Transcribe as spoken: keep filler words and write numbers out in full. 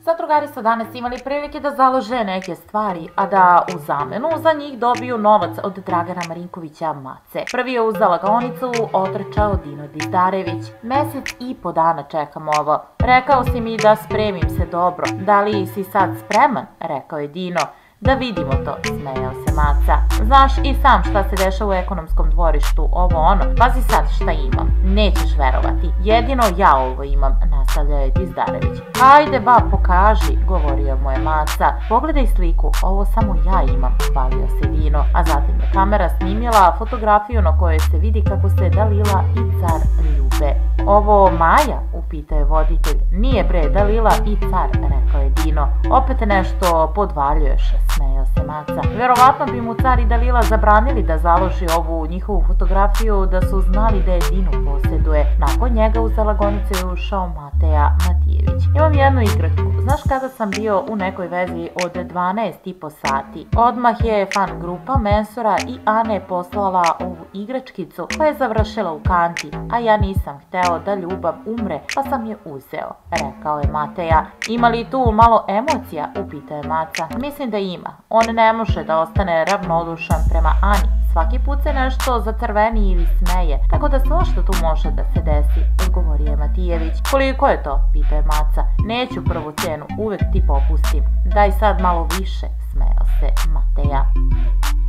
Zadrugari su danas imali prilike da založe neke stvari, a da u zamenu za njih dobiju novac od Dragana Marinkovića Mace. Prvi je uz zalagaonicu otrčao Dino Dizdarević. Mesec i po dana čekam ovo. Rekao si mi da spremim se dobro. Da li si sad spreman? Rekao je Dino. Da vidimo to, smejao se Maca. Znaš i sam šta se dešava u ekonomskom dvorištu, ovo ono. Pazi sad šta imam. Nećeš verovati. Jedino ja ovo imam, nastavljao je Dizdarević. Hajde ba, pokaži, govorio mu je Maca. Pogledaj sliku, ovo samo ja imam, hvalio se Dino. A zatim je kamera snimila fotografiju na kojoj se vidi kako se Dalila i car ljube. Ovo Maja, upitao je voditelj. Nije bre, Dalila i car, rekao je Dino. Opet nešto podvaljuješ, smejao se Maca. Verovatno bi mu car i Dalila zabranili da založi ovu njihovu fotografiju da su znali da je Dino posjeduje. Nakon njega u zalagonicu je ušao Mateja Matijević. Imam jednu igračku. Znaš kada sam bio u nekoj vezi od dvanaest i po sati? Odmah je fan grupa Mensura i Ane poslala ovu igračkicu koja je završila u kanti, a ja nisam hteo da ljubav umre, pa sam je uzeo, rekao je Mateja. Ima li tu malo emocija, upitao je Maca. Mislim da ima. On ne može da ostane ravnodušan prema Ani. Svaki put se nešto zacrveni ili smeje, tako da svašta tu može da se desi, odgovorio je Matijević. Koliko je to? Pitao je Maca. Neću prvu cenu, uvek ti popustim. Daj sad malo više, smejao se Mateja.